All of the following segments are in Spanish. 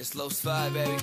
Slow slide, baby.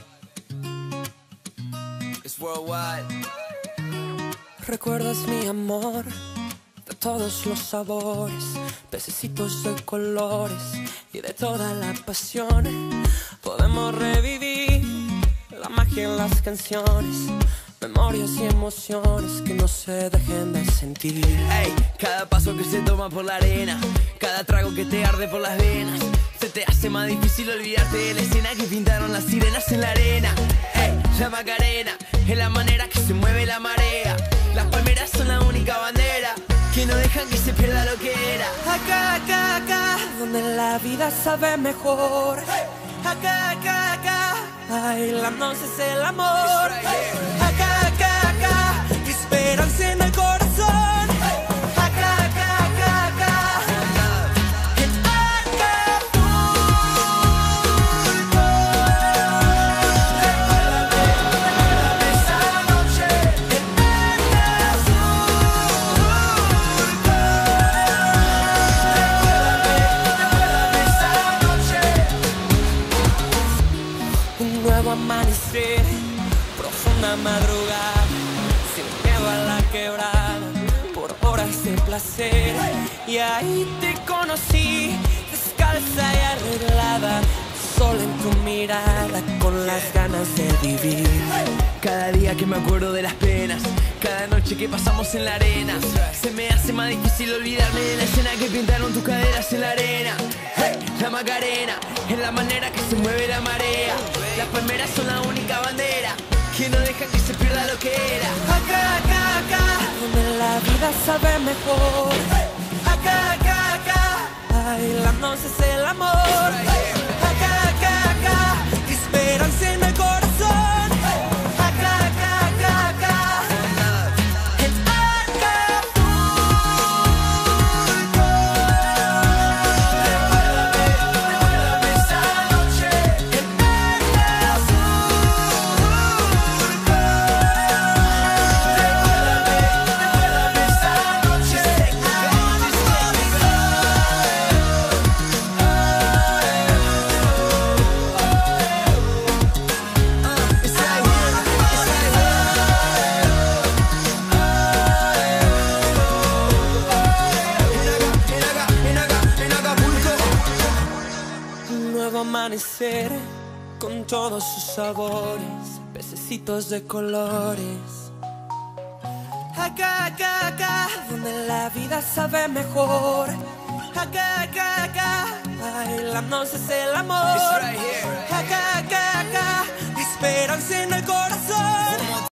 It's worldwide. Recuerdas mi amor de todos los sabores, pececitos de colores y de toda la pasión. Podemos revivir la magia en las canciones, memorias y emociones que no se dejen de sentir. Ey, cada paso que se toma por la arena, cada trago que te arde por las venas, se te hace más difícil olvidarte de la escena que pintaron las sirenas en la arena. Ey, la Macarena es la manera que se mueve la marea. Las palmeras son la única bandera que no dejan que se pierda lo que era. Acá, acá, acá, donde la vida sabe mejor. Acá, acá, acá, bailándonos es el amor. Acá, acá, acá, esperanza en el corazón. Acá, acá, acá, acá, en Acapulco. Recuérdame esa noche en Recuérdame esa noche. Un nuevo amanecer, profunda madrugada, sin miedo a la quebrada, por horas de placer. Y ahí te conocí, descalza y arreglada, sol en tu mirada, con las ganas de vivir. Cada día que me acuerdo de las penas, cada noche que pasamos en la arena, se me hace más difícil olvidarme de la escena que pintaron tus caderas en la arena. Hey, la Macarena es la manera que se mueve la marea. Las palmeras son la única bandera que no deja que se pierda lo que era. Acá, acá, acá, donde la vida sabe mejor. Acá, acá, acá, bailándonos es el amor. Acá, acá, acá, esperanza en el corazón. Acá, acá, acá, acá, en Acapulco. Recuérdame esa noche en Recuérdame esa noche en Un nuevo amanecer con todos sus sabores, pececitos de colores. Acá, acá, acá, donde la vida sabe mejor. Acá, acá, acá, bailándonos es el amor. It's right here. Acá,